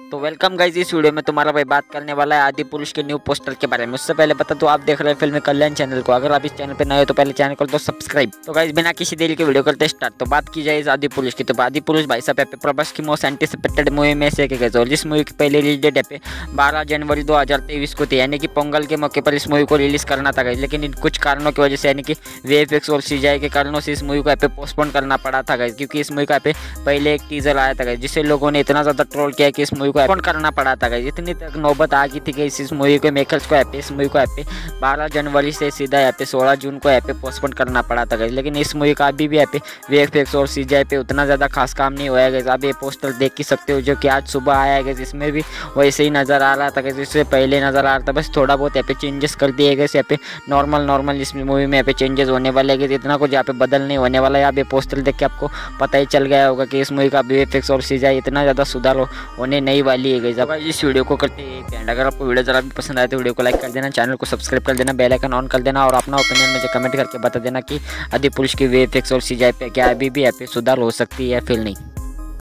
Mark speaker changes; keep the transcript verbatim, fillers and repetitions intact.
Speaker 1: तो welcome guys, इस video में तुम्हारा भाई बात करने वाला है आदि पुरुष के न्यू पोस्टर के बारे में। उससे पहले बता दो आप देख रहे हैं फिल्म कल्याण चैनल को। अगर आप इस चैनल पे नए हो तो पहले चैनल को तो सब्सक्राइब। तो गाइस बिना किसी देरी के वीडियो करते स्टार्ट। तो बात की जाए इस आदि पुरुष की, तो आदि पुरुष भाई साहब प्रभास की मोस्ट एंटिसिपेटेड मूवी में से एक है और जिस मूवी की पहले रिलीज डेट है बारह जनवरी दो हज़ार तेईस को थी, यानी कि पोंगल के मौके पर इस मूवी को रिलीज करना था गाइस। लेकिन इन कुछ कारणों की वजह से, यानी कि वीएफएक्स और सीजीआई के कारणों से इस मूवी को यहाँ पे पोस्टपोन करना पड़ा था गाइस, क्योंकि इस मूवी का यहाँ पे पहले एक टीजर आया था गाइस, जिससे लोगों ने इतना ज्यादा ट्रोल किया कि इस मूवी को पोस्टपोन करना पड़ा था गाइस। इतनी तक नौबत आ गई थी कि इस मूवी के मेकर्स को यहाँ पे इस मूवी को यहाँ पे बारह जनवरी से सीधा यहाँ पे सोलह जून को यहाँ पे पोस्टपोन करना पड़ा था गाइस। लेकिन इस मूवी का अभी भी यहाँ पे वीएफएक्स और सीजीआई पे उतना ज़्यादा खास काम नहीं हुआ है गाइस। आप ये पोस्टर देख ही सकते हो जो कि आज सुबह आया है गाइस, इसमें भी वैसे ही नज़र आ रहा था गाइस, इससे पहले नज़र आ रहा था। बस थोड़ा बहुत यहाँ पे चेंजेस कर दिए गए, यहाँ पे नॉर्मल नॉर्मल इस मूवी में यहाँ पे चेंजेस होने वाले हैं, इतना कुछ यहाँ पे बदल नहीं होने वाला है। आप ये पोस्टर देख के आपको पता ही चल गया होगा कि इस मूवी का वीएफएक्स और सीजीआई इतना ज़्यादा सुधार होने नहीं वाली है गाइस। अब इस वीडियो को करते हैं एंड अगर आपको वीडियो जरा भी पसंद आए तो वीडियो को लाइक कर देना, चैनल को सब्सक्राइब कर देना, बेल आइकन ऑन कर देना और अपना ओपिनियन मुझे कमेंट करके बता देना कि आदि पुरुष की वीएफएक्स और सीजीआई पे क्या अभी भी यहाँ पे सुधार हो सकती है या फिर नहीं।